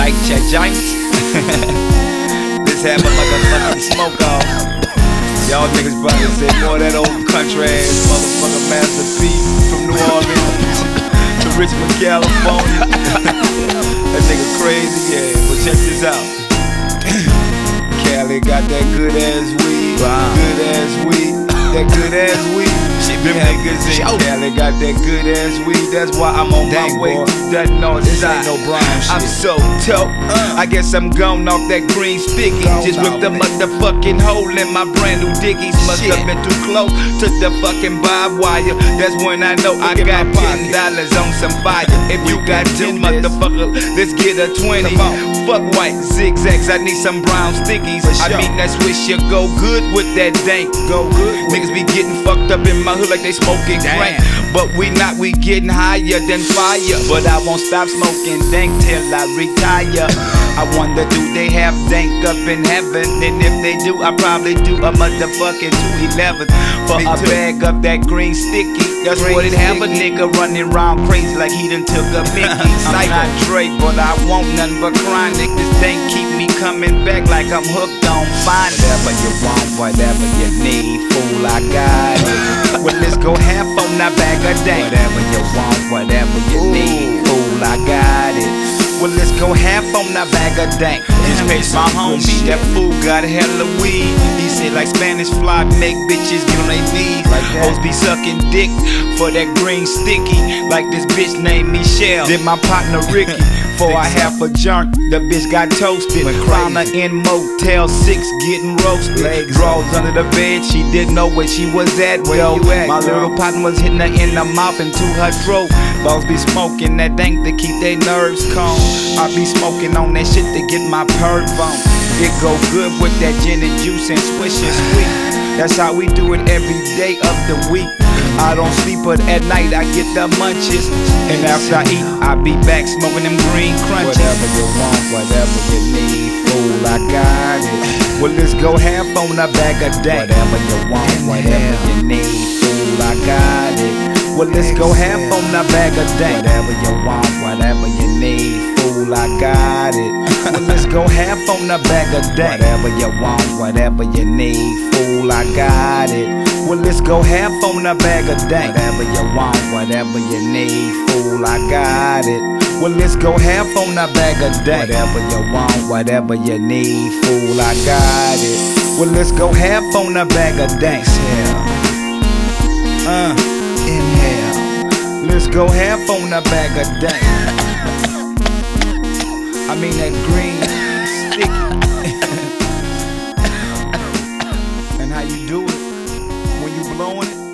Light your joints. This have a motherfucking smoke off. Y'all niggas probably say, boy, that old country ass motherfucker Master P from New Orleans to Richmond, California. That nigga crazy, yeah. But check this out. Cali got that good ass weed, good ass weed, that good ass weed. Them niggas in Cali got that good ass weed. That's why I'm on my way to that north side. No brown shit. I'm so dope. I guess I'm gone off that green sticky. Just ripped the motherfucking hole in my brand new Dickies. Must have been too close to the fucking barbed wire. That's when I know I got $10 on some fire. If you got 10, motherfucker, let's get a 20. Fuck white zigzags, I need some brown stickies. I mean that swish you go good with that dank. Go good. Niggas be getting fucked up in my hood like they smoking crank. But we not, we getting higher than fire. But I won't stop smoking dank till I retire. I wonder, do they have dank up in heaven? And if they do, I probably do a motherfucking 211 for a bag of that green sticky. That's what it have a nigga running around crazy like he done took a Mickey. I'm not Dre, but I want nothing but chronic. This thing keep me coming back like I'm hooked on fine. Whatever you want, whatever you need, fool, I got it. Well, let's go half on that bag of dank. Whatever you want, whatever you need, fool, I got it. Well, let's go half on that bag of dank. Just pace my homie, that fool got a hella weed. He said like Spanish fly, make bitches get on their knees. Hoes be sucking dick for that green sticky. Like this bitch named Michelle, then my partner Ricky. For a half a junk, the bitch got toasted. Crowner in Motel 6, getting roasted. Drawers under the bed, she didn't know where she was at. Well, my little partner was hitting her in the mouth and to her throat. Balls be smoking that dank to keep their nerves calm. I be smoking on that shit to get my perv on. It go good with that gin and juice and swish and sweet. That's how we do it every day of the week. I don't sleep, but at night I get the munchies. And after I eat, I be back smoking them green crunchies. Whatever you want, whatever you need, fool, I got it. Well, let's go half on a bag of dank. Whatever you want, whatever you need, fool, I got it. Well, let's go half on a bag of dank. Whatever you want, whatever you need, fool, I got it. Well, let's go half on a bag of dank. Whatever you want, whatever you need, fool, I got it. Well, let's go half on a bag of dank. Whatever you want, whatever you need, fool, I got it. Well, let's go half on a bag of dank. Whatever you want, whatever you need, fool, I got it. Well, let's go half on a bag of dank. Inhale. Let's go half on a bag of dank. I mean that green sticky. And how you do it when you blowing it?